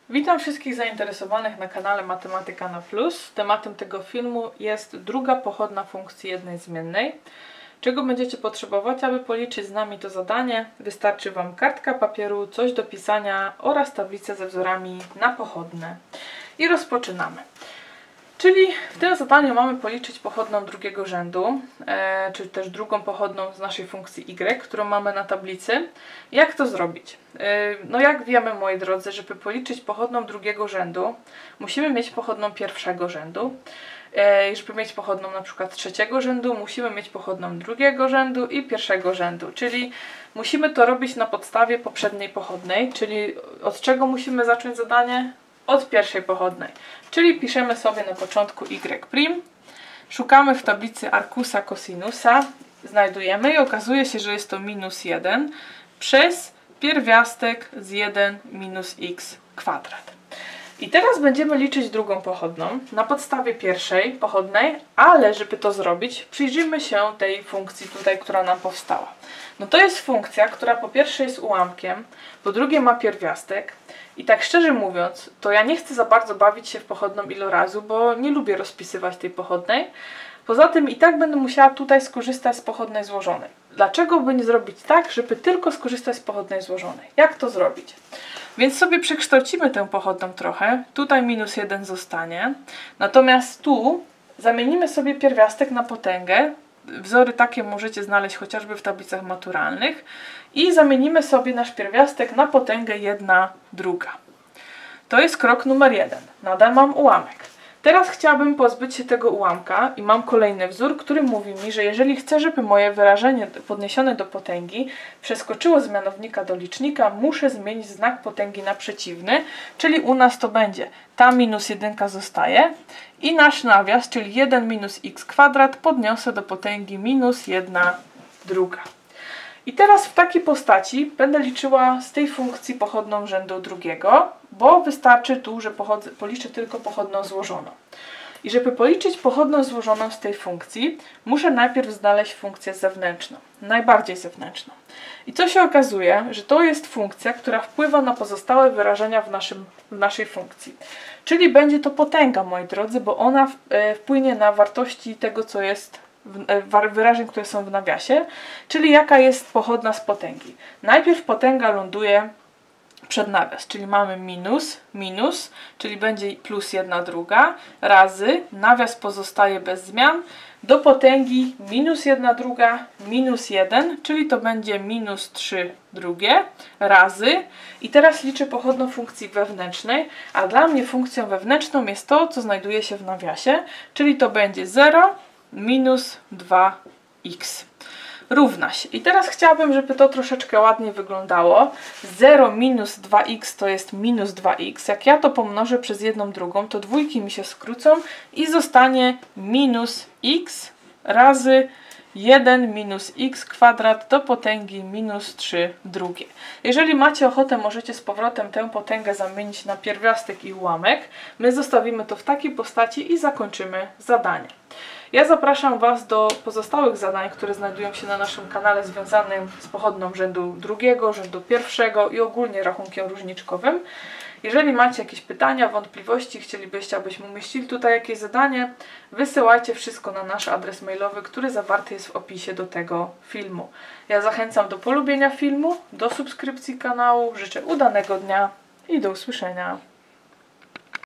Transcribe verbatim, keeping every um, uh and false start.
Witam wszystkich zainteresowanych na kanale Matematyka na Plus. Tematem tego filmu jest druga pochodna funkcji jednej zmiennej. Czego będziecie potrzebować, aby policzyć z nami to zadanie? Wystarczy Wam kartka papieru, coś do pisania oraz tablice ze wzorami na pochodne. I rozpoczynamy. Czyli w tym zadaniu mamy policzyć pochodną drugiego rzędu, e, czy też drugą pochodną z naszej funkcji y, którą mamy na tablicy. Jak to zrobić? E, no jak wiemy, moi drodzy, żeby policzyć pochodną drugiego rzędu, musimy mieć pochodną pierwszego rzędu. E, żeby mieć pochodną na przykład trzeciego rzędu, musimy mieć pochodną drugiego rzędu i pierwszego rzędu. Czyli musimy to robić na podstawie poprzedniej pochodnej, czyli od czego musimy zacząć zadanie? Od pierwszej pochodnej. Czyli piszemy sobie na początku y', szukamy w tablicy arkusa kosinusa, znajdujemy i okazuje się, że jest to minus jeden przez pierwiastek z jeden minus x kwadrat. I teraz będziemy liczyć drugą pochodną na podstawie pierwszej pochodnej, ale żeby to zrobić, przyjrzyjmy się tej funkcji tutaj, która nam powstała. No to jest funkcja, która po pierwsze jest ułamkiem, po drugie ma pierwiastek. I tak szczerze mówiąc, to ja nie chcę za bardzo bawić się w pochodną ilorazu, bo nie lubię rozpisywać tej pochodnej. Poza tym i tak będę musiała tutaj skorzystać z pochodnej złożonej. Dlaczego by nie zrobić tak, żeby tylko skorzystać z pochodnej złożonej? Jak to zrobić? Więc sobie przekształcimy tę pochodną trochę. Tutaj minus jeden zostanie. Natomiast tu zamienimy sobie pierwiastek na potęgę. Wzory takie możecie znaleźć chociażby w tablicach maturalnych. I zamienimy sobie nasz pierwiastek na potęgę jedna druga. To jest krok numer jeden. Nadal mam ułamek. Teraz chciałabym pozbyć się tego ułamka i mam kolejny wzór, który mówi mi, że jeżeli chcę, żeby moje wyrażenie podniesione do potęgi przeskoczyło z mianownika do licznika, muszę zmienić znak potęgi na przeciwny, czyli u nas to będzie ta minus jedynka zostaje i nasz nawias, czyli jeden minus x kwadrat podniosę do potęgi minus jedna druga. I teraz w takiej postaci będę liczyła z tej funkcji pochodną rzędu drugiego, bo wystarczy tu, że pochodzę, policzę tylko pochodną złożoną. I żeby policzyć pochodną złożoną z tej funkcji, muszę najpierw znaleźć funkcję zewnętrzną, najbardziej zewnętrzną. I co się okazuje, że to jest funkcja, która wpływa na pozostałe wyrażenia w, naszym, w naszej funkcji. Czyli będzie to potęga, moi drodzy, bo ona wpłynie na wartości tego, co jest wyrażeń, które są w nawiasie, czyli jaka jest pochodna z potęgi. Najpierw potęga ląduje przed nawias, czyli mamy minus, minus, czyli będzie plus jedna druga, razy, nawias pozostaje bez zmian, do potęgi minus jedna druga, minus jeden, czyli to będzie minus trzy drugie, razy, i teraz liczę pochodną funkcji wewnętrznej, a dla mnie funkcją wewnętrzną jest to, co znajduje się w nawiasie, czyli to będzie zero, minus dwa x równa się. I teraz chciałabym, żeby to troszeczkę ładniej wyglądało. zero minus dwa x to jest minus dwa x. Jak ja to pomnożę przez jedną drugą, to dwójki mi się skrócą i zostanie minus x razy jeden minus x kwadrat do potęgi minus trzy drugie. Jeżeli macie ochotę, możecie z powrotem tę potęgę zamienić na pierwiastek i ułamek. My zostawimy to w takiej postaci i zakończymy zadanie. Ja zapraszam Was do pozostałych zadań, które znajdują się na naszym kanale związanym z pochodną rzędu drugiego, rzędu pierwszego i ogólnie rachunkiem różniczkowym. Jeżeli macie jakieś pytania, wątpliwości, chcielibyście, abyśmy umieścili tutaj jakieś zadanie, wysyłajcie wszystko na nasz adres mailowy, który zawarty jest w opisie do tego filmu. Ja zachęcam do polubienia filmu, do subskrypcji kanału, życzę udanego dnia i do usłyszenia.